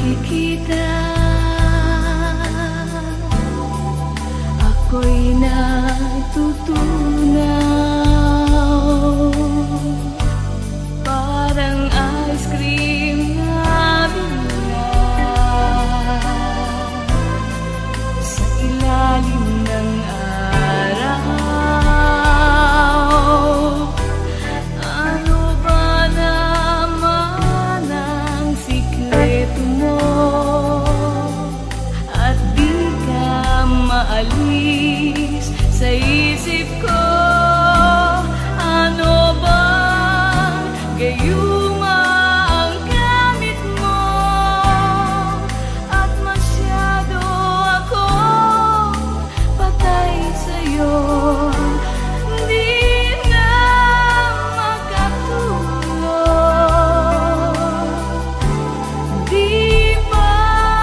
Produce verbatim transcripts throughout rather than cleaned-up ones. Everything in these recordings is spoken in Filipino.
kita, ako'y natutunaw. Parang ice cream na bilog sa ilalim ng araw. Ano ba naman ang sikreto mo? At di ka maalis sa isip ko. Ano bang gayuma ang gamit mo? At masyado akong patay sa'yo. Di na makatulog, di pa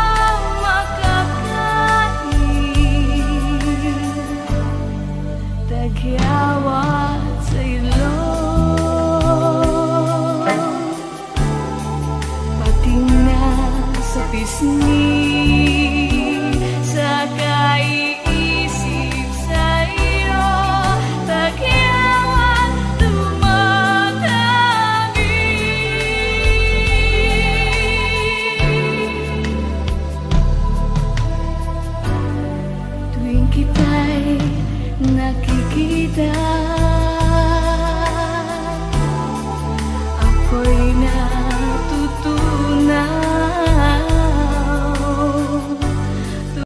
makakain, tagyawat sa ilong, pati na sa pisngi.